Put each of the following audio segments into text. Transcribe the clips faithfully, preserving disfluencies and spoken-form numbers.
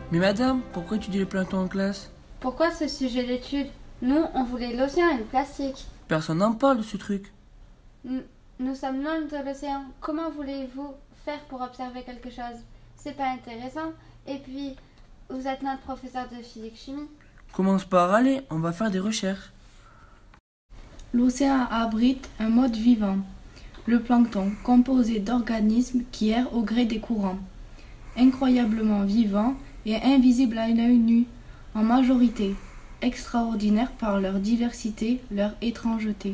Mais madame, pourquoi tu dis le plancton en classe? Pourquoi ce sujet d'étude? Nous, on voulait l'océan et le plastique. Personne n'en parle de ce truc. Nous, nous sommes loin de l'océan. Comment voulez-vous faire pour observer quelque chose? C'est pas intéressant. Et puis, vous êtes notre professeur de physique-chimie. Commence par aller, on va faire des recherches. L'océan abrite un mode vivant, le plancton, composé d'organismes qui errent au gré des courants, incroyablement vivants et invisibles à l'œil nu, en majorité, extraordinaires par leur diversité, leur étrangeté.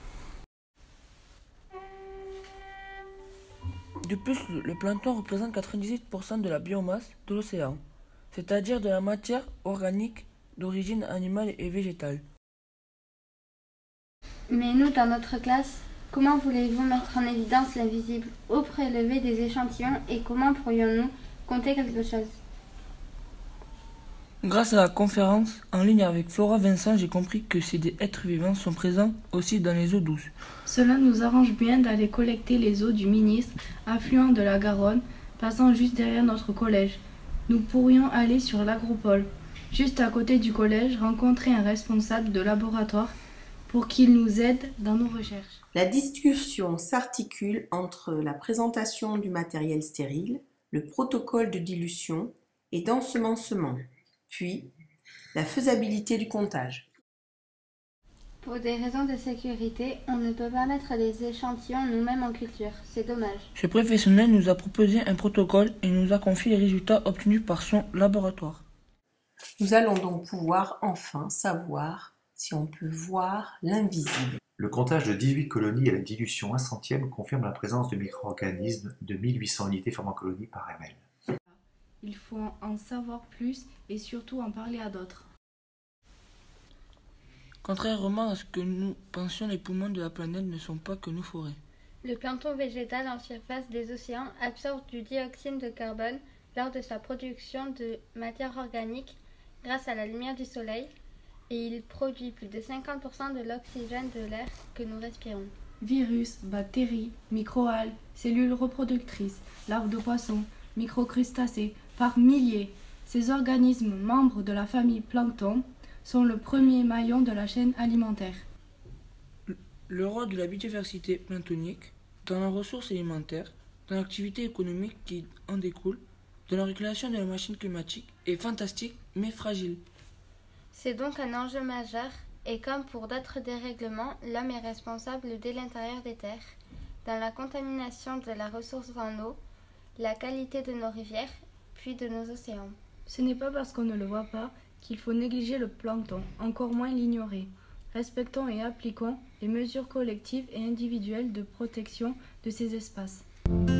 De plus, le plancton représente quatre-vingt-dix-huit pour cent de la biomasse de l'océan, c'est-à-dire de la matière organique d'origine animale et végétale. Mais nous, dans notre classe, comment voulez-vous mettre en évidence l'invisible au prélever des échantillons et comment pourrions-nous compter quelque chose? Grâce à la conférence en ligne avec Flora Vincent, j'ai compris que ces êtres vivants sont présents aussi dans les eaux douces. Cela nous arrange bien d'aller collecter les eaux du Ministre, affluent de la Garonne, passant juste derrière notre collège. Nous pourrions aller sur l'agropole, juste à côté du collège, rencontrer un responsable de laboratoire pour qu'il nous aide dans nos recherches. La discussion s'articule entre la présentation du matériel stérile, le protocole de dilution et d'ensemencement, puis la faisabilité du comptage. Pour des raisons de sécurité, on ne peut pas mettre les échantillons nous-mêmes en culture. C'est dommage. Ce professionnel nous a proposé un protocole et nous a confié les résultats obtenus par son laboratoire. Nous allons donc pouvoir enfin savoir si on peut voir l'invisible. Le comptage de dix-huit colonies à la dilution un centième confirme la présence de micro-organismes de mille huit cents unités pharmacolonie par ml. Il faut en savoir plus et surtout en parler à d'autres. Contrairement à ce que nous pensions, les poumons de la planète ne sont pas que nos forêts. Le plancton végétal en surface des océans absorbe du dioxyde de carbone lors de sa production de matière organique grâce à la lumière du soleil et il produit plus de cinquante pour cent de l'oxygène de l'air que nous respirons. Virus, bactéries, microalgues, cellules reproductrices, larves de poissons, microcrustacés, par milliers. Ces organismes membres de la famille plancton sont le premier maillon de la chaîne alimentaire. Le rôle de la biodiversité planctonique dans la ressource alimentaire, dans l'activité économique qui en découle, dans la régulation de la machine climatique est fantastique mais fragile. C'est donc un enjeu majeur et comme pour d'autres dérèglements, l'homme est responsable dès l'intérieur des terres, dans la contamination de la ressource en eau, la qualité de nos rivières, puis de nos océans. Ce n'est pas parce qu'on ne le voit pas qu'il faut négliger le plancton, encore moins l'ignorer. Respectons et appliquons les mesures collectives et individuelles de protection de ces espaces.